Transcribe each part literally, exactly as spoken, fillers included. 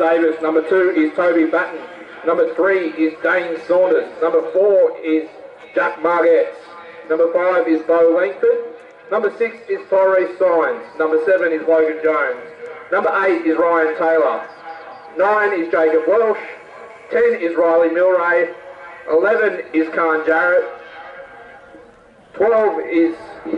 Davis. Number two is Toby Batten. Number three is Dane Saunders. Number four is Jack Margetts. Number five is Bo Langford. Number six is Tyrese Sines. Number seven is Logan Jones. Number eight is Ryan Taylor. Nine is Jacob Welsh. Ten is Riley Milray. Eleven is Khan Jarrett. Twelve is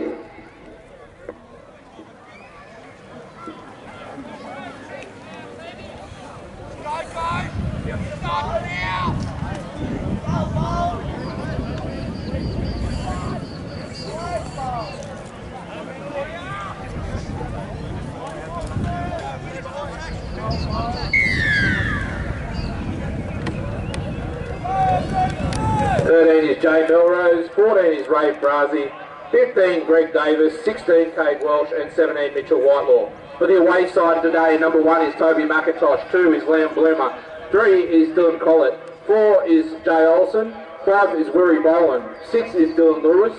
thirteen is Jay Melrose, fourteen is Ray Brazzi, fifteen Greg Davis, sixteen Cade Welsh and seventeen Mitchell Whitelaw. For the away side today, number one is Toby McIntosh, two is Liam Bloomer, three is Dylan Collett, four is Jay Olsen, five is Wirry Boland, six is Dylan Lewis,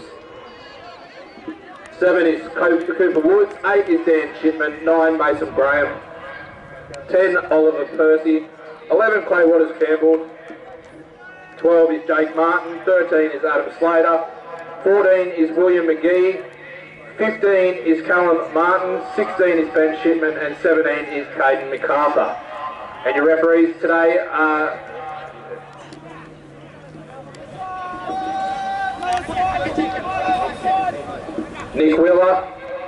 seven is Cooper Woods, eight is Dan Shipman, nine Mason Graham, ten Oliver Percy, eleven Clay Waters Campbell, twelve is Jake Martin, thirteen is Adam Slater, fourteen is William McGee, fifteen is Callum Martin, sixteen is Ben Shipman and seventeen is Caden MacArthur. And your referees today are Nick Wheeler,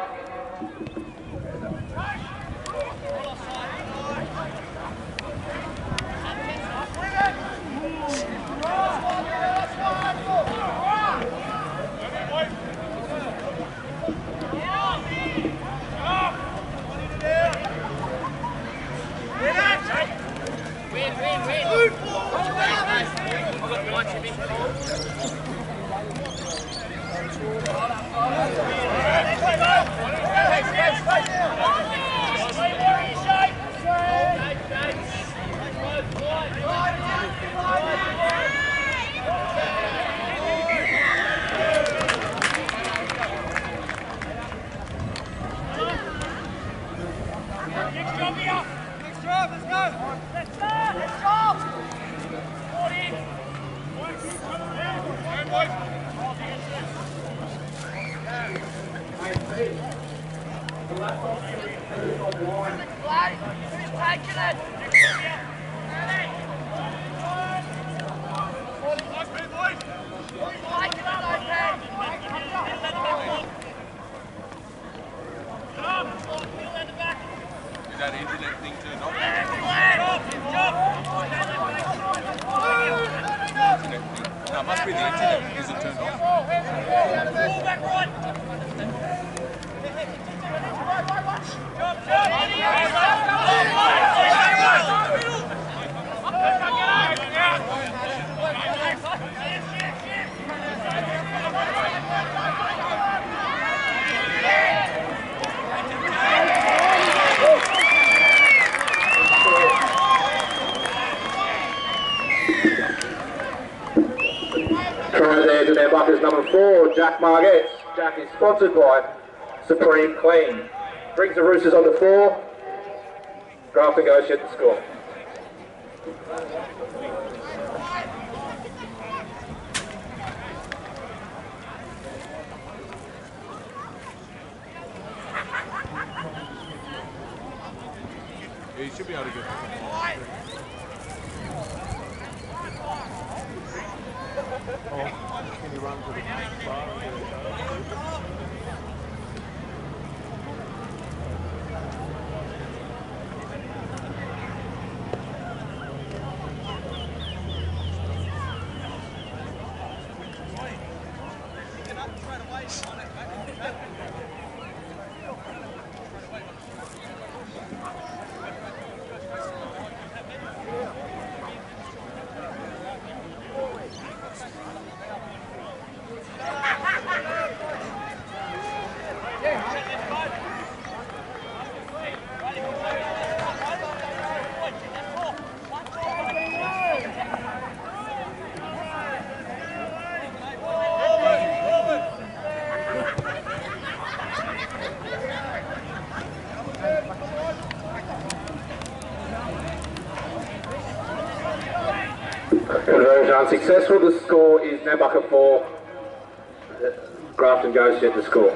number four, Jack Margetts. Jack is sponsored by Supreme Clean. Brings the Roosters on to four. Grafton goes shit the score. Yeah, you should be able to get it. Oh, can you run to the bar and get it done? Conversion unsuccessful. The score is Nambucca four. Grafton goes to get the score.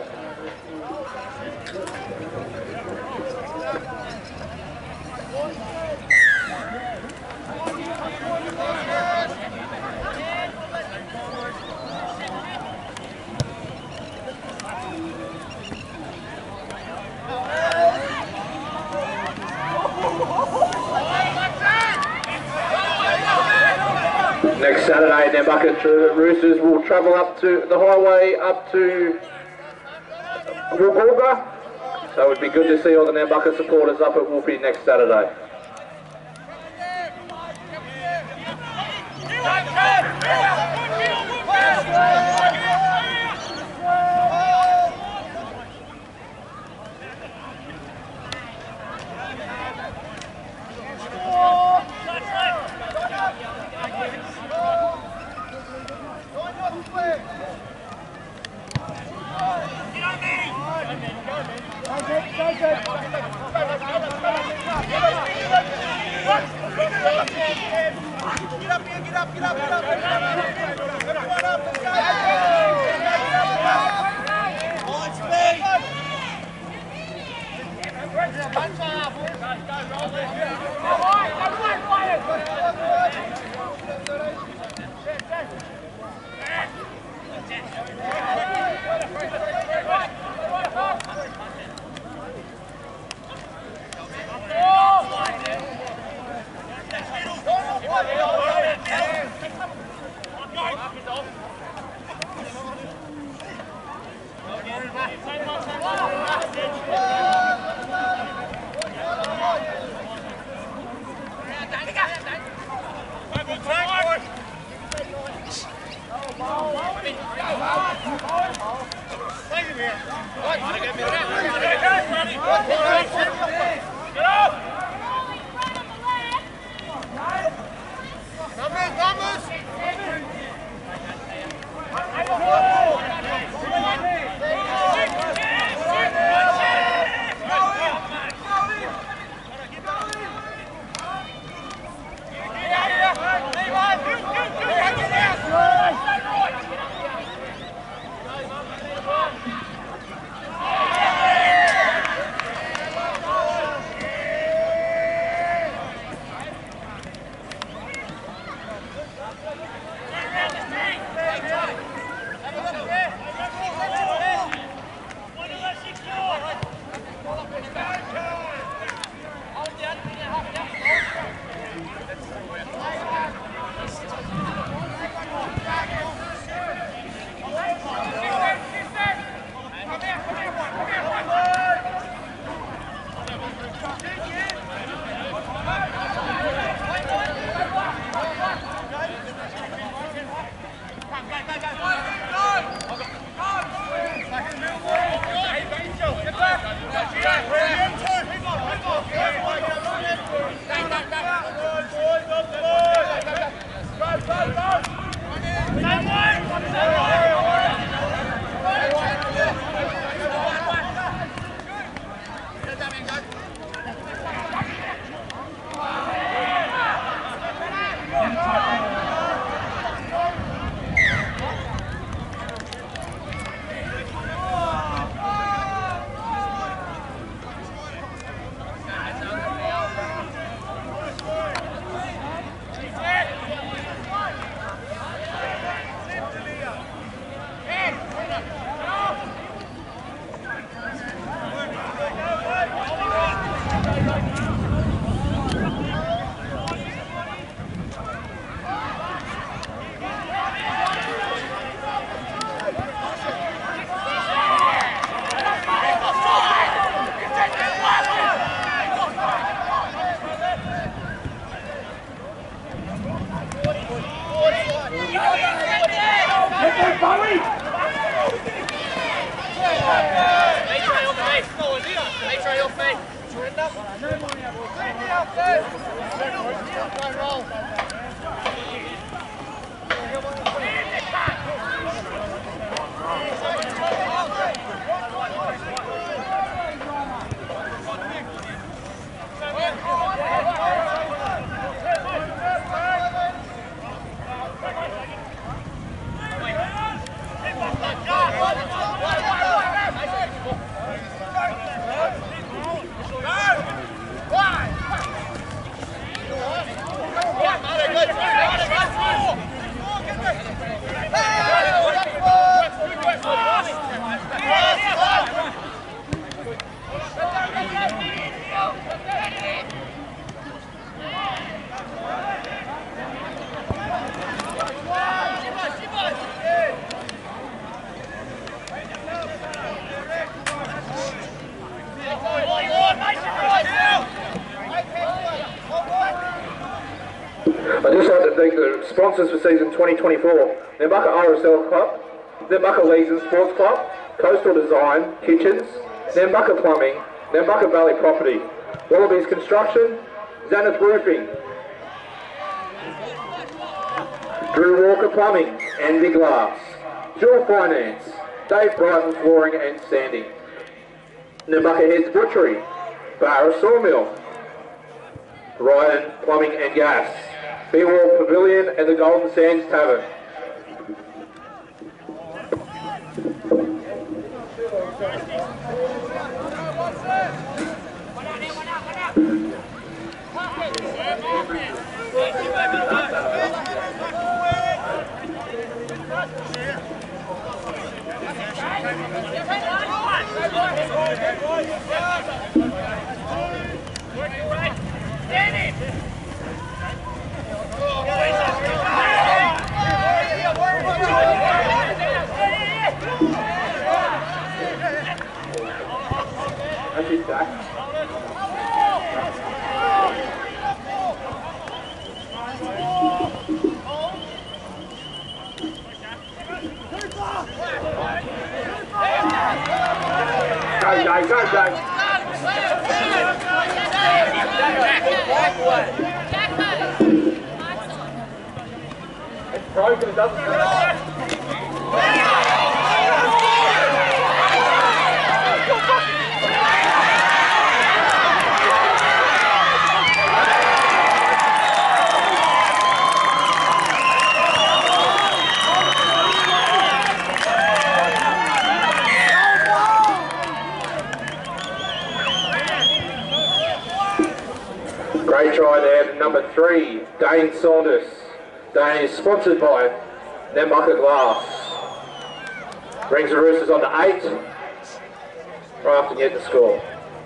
Next Saturday, Nambucca Roosters will travel up to the highway up to Woolgoolga. So it would be good to see all the Nambucca supporters up at Woolpie next Saturday. I'd just like to thank the sponsors for season twenty twenty-four, Nambucca R S L Club, Nambucca Leagues and Sports Club, Coastal Design, Kitchens, Nambucca Plumbing, Nambucca Valley Property, Wallabies Construction, Zenith Roofing, Drew Walker Plumbing, Envy Glass, Jewel Finance, Dave Brighton Flooring and Sanding, Nambucca Heads Butchery, Barra Sawmill, Ryan Plumbing and Gas, Beawall Pavilion and the Golden Sands Tavern. That's his back. Go, go, go, go. It's broken, it doesn't hurt. Great try there, number three, Dane Saunders. Dane is sponsored by Nambucca Glass. Brings the Roosters on to eight, right after getting the score.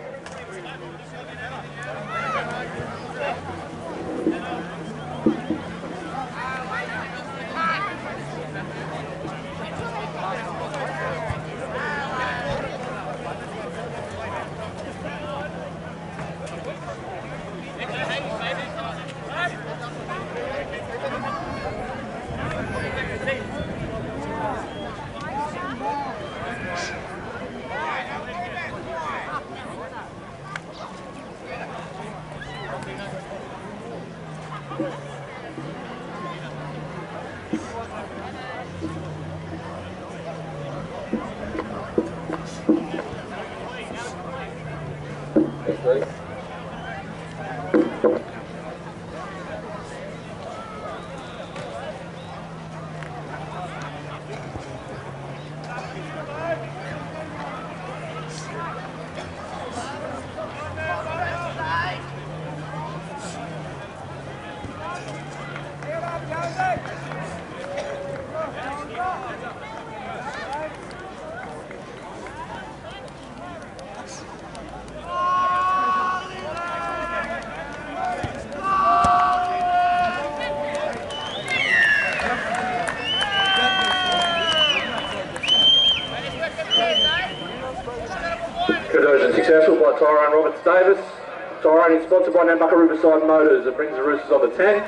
Conversion successful by Tyrone Roberts Davis. Tyrone is sponsored by Nambucca Riverside Motors. It brings the Roosters on to ten.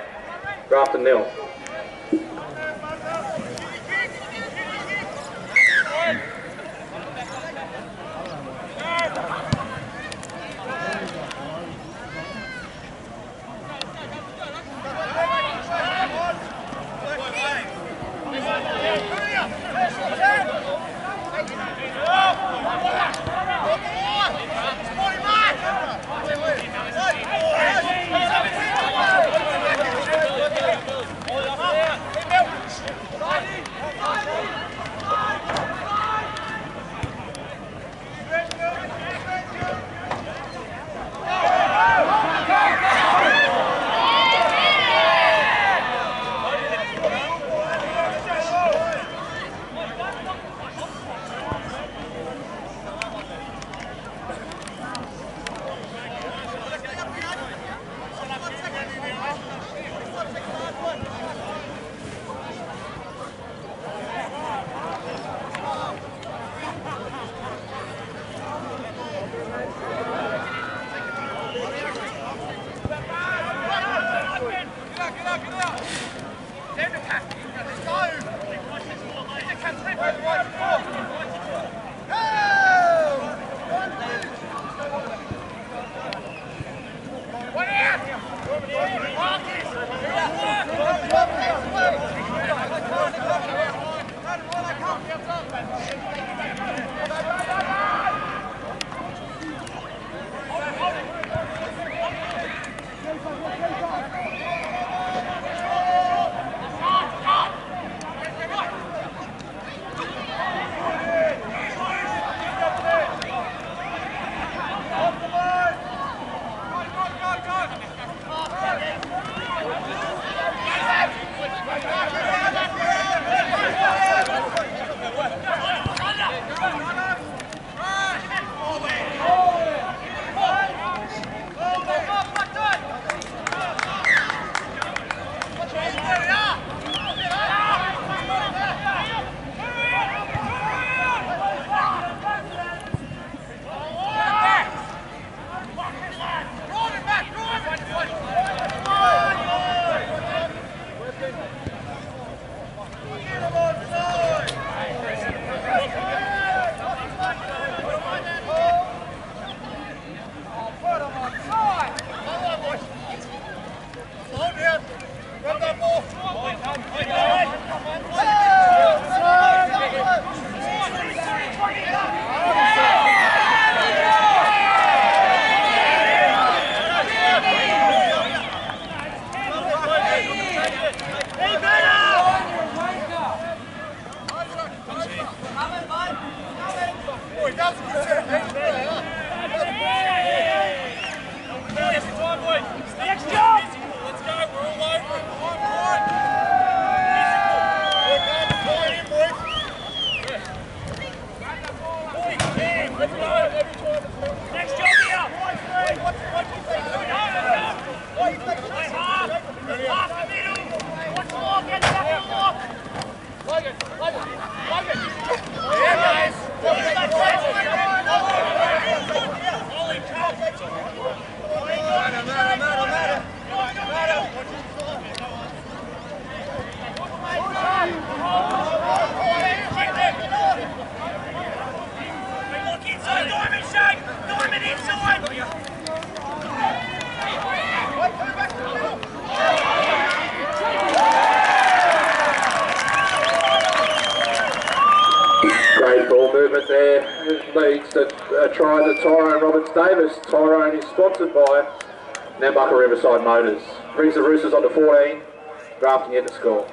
Grafton nil. Oh, Great ball movement there. Leads to a try to Tyrone Roberts Davis. Tyrone is sponsored by Nambucca Riverside Motors. Brings the Roosters on to fourteen. Grafton yet to score.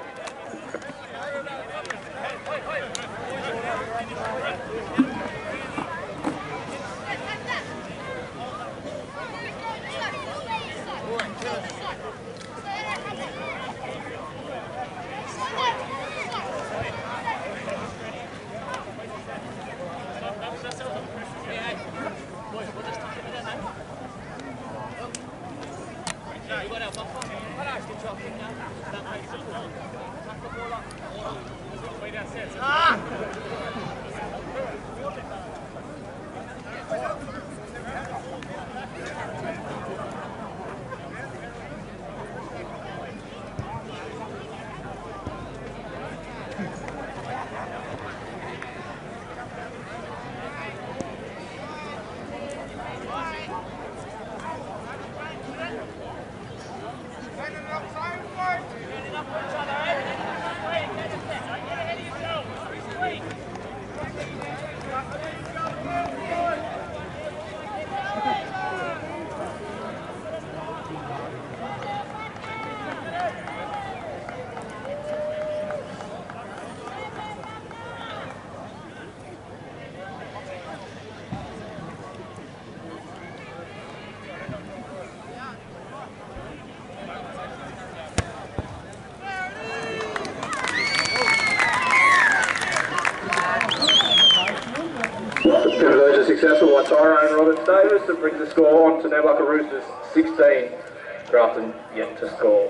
Conversion successful by Tyrone Roberts Davis that brings the score on to Nambucca Roosters sixteen. Grafton yet to score.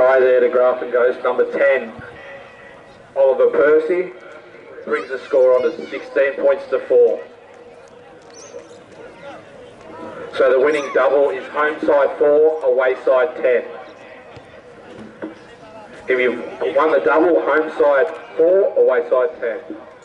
try there to Grafton goes number ten, Oliver Percy, brings the score on to sixteen points to four. So the winning double is home side four, away side ten. If you've won the double, home side four, away side ten.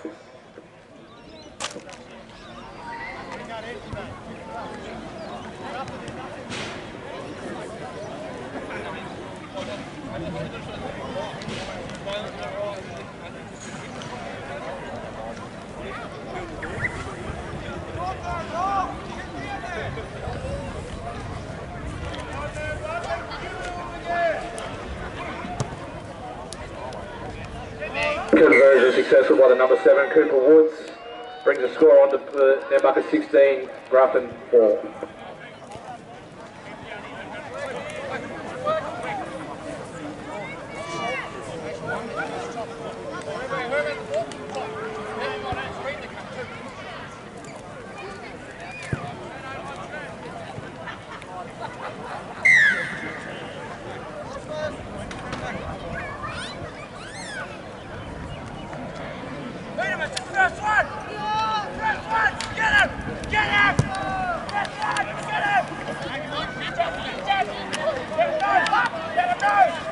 Conversion successful by the number seven, Cooper Woods. Brings the score on to uh, Nambucca sixteen, Grafton four. First one! First one! Get him! Get him! First one! Get him! Get him! Get him! Get him! Get him! Get him!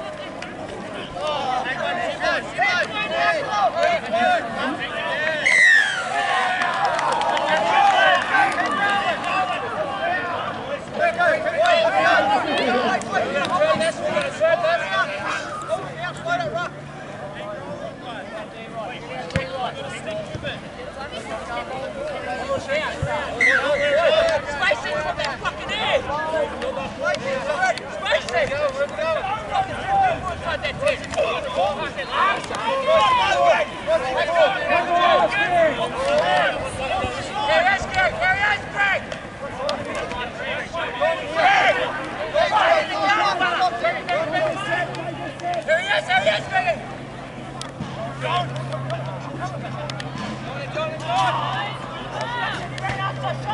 Go!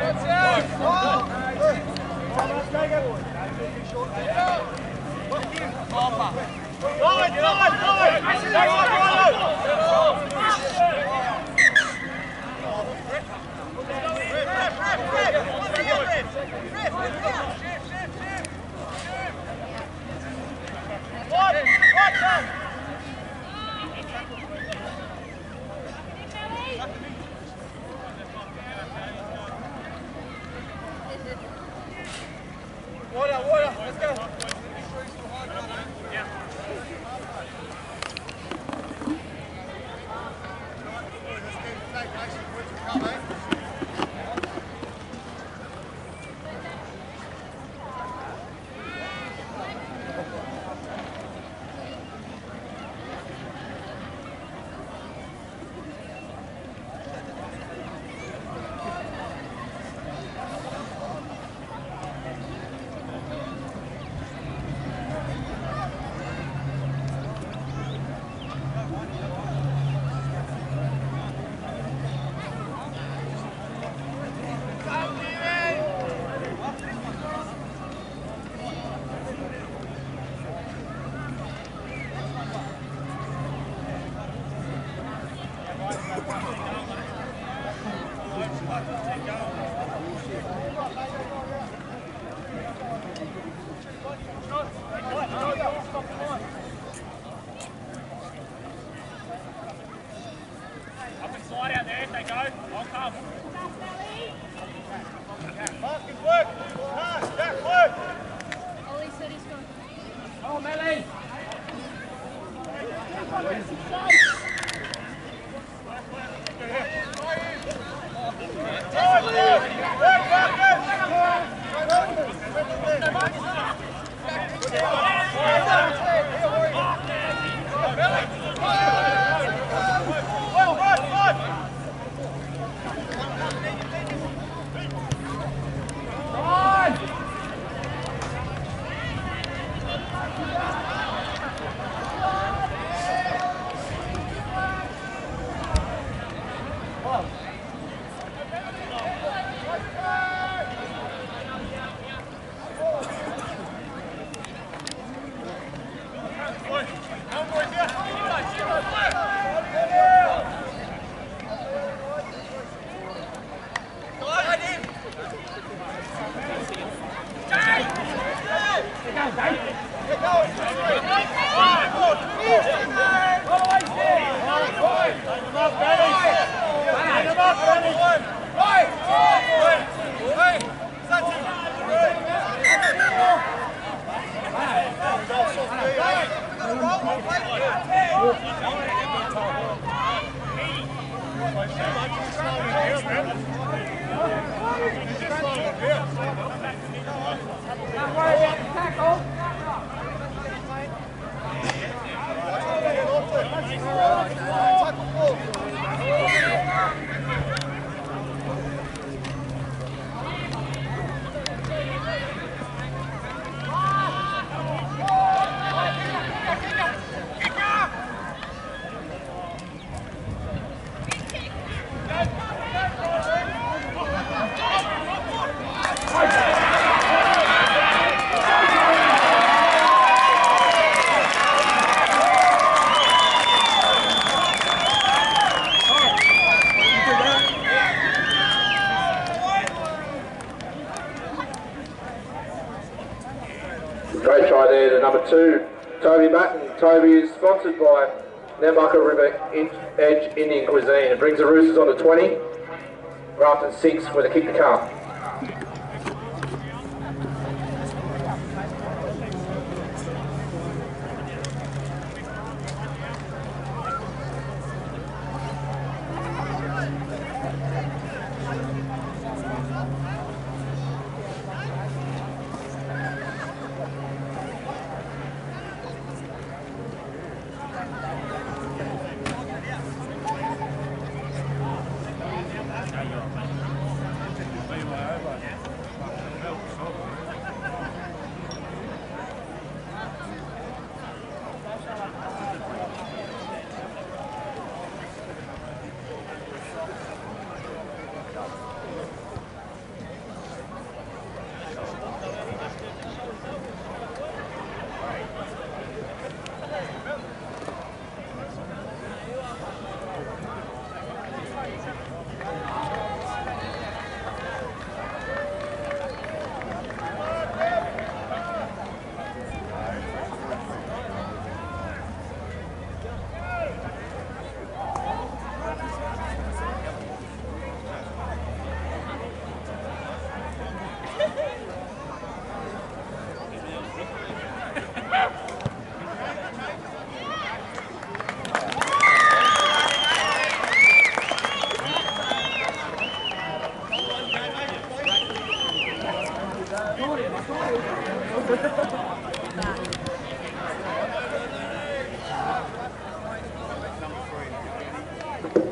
Great try there to number two, Toby Batten. Toby is sponsored by Nambucca River Edge Indian Cuisine. It brings the Roosters on to twenty, Grafton six with a kick to come.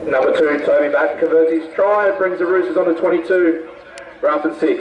Number two, Toby Batten converts his try and brings the Roosters on to twenty-two. Grafton six.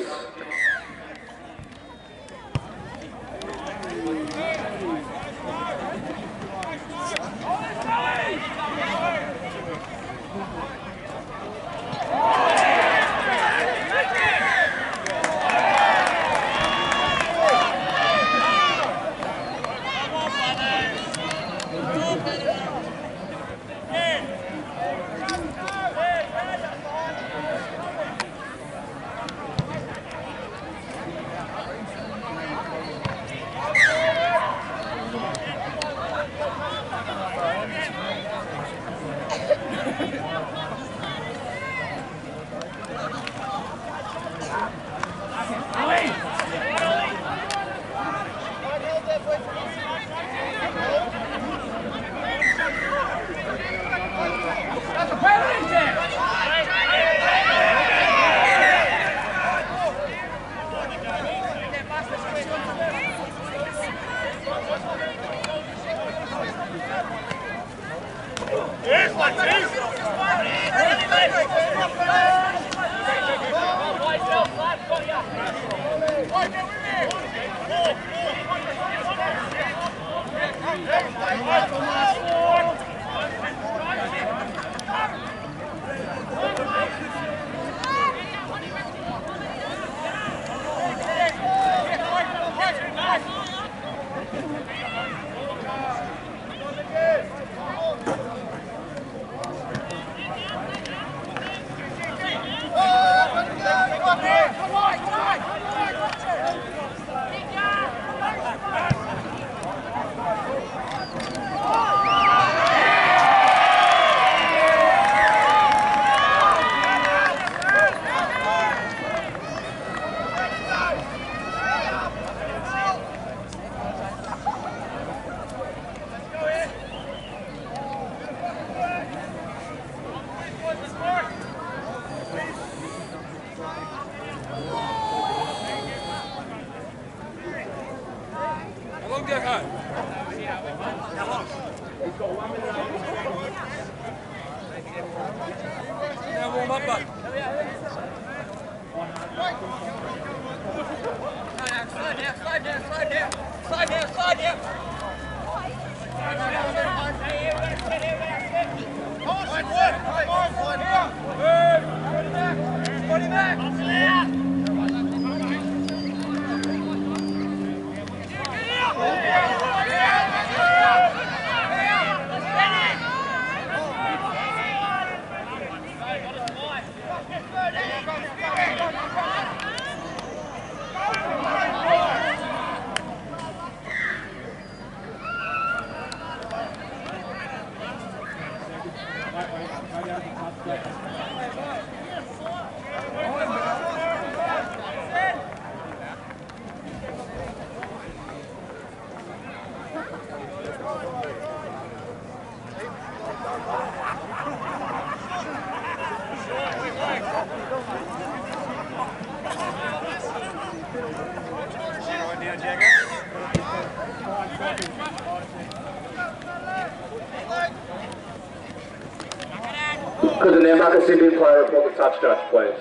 Could the Nambucca Sydney player report the touch judge, please?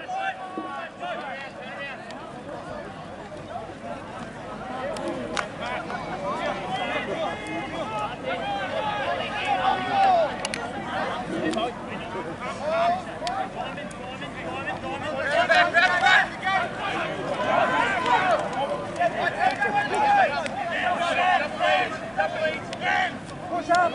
Push up!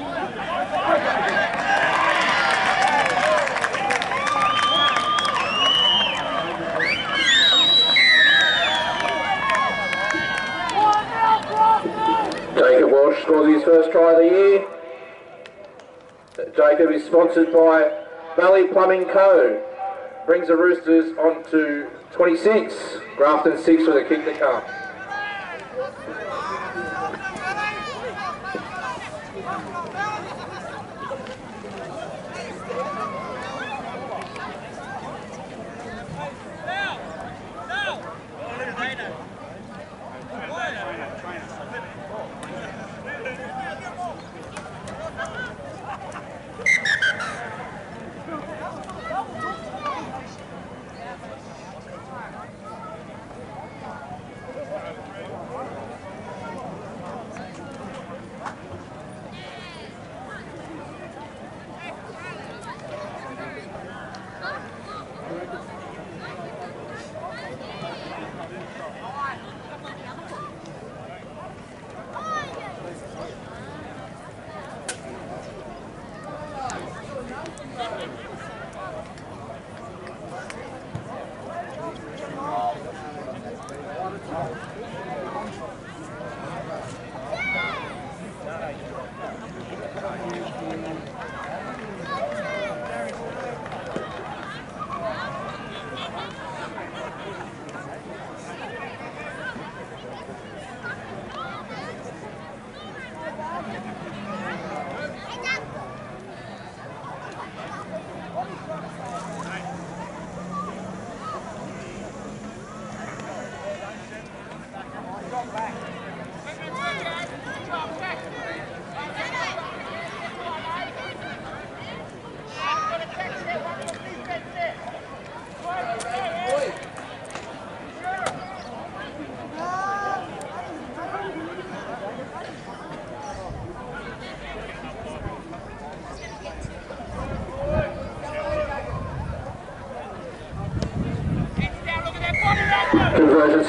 Jacob Walsh scores his first try of the year. Jacob is sponsored by Valley Plumbing Co. Brings the Roosters on to twenty-six. Grafton six with a kick to come.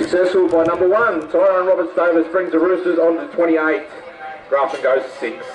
Successful by number one. Tyrone Roberts Davis brings the Roosters on to twenty-eight. Grafton goes six.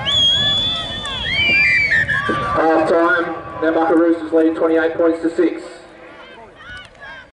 Half time, Nambucca Roosters lead twenty-eight points to six.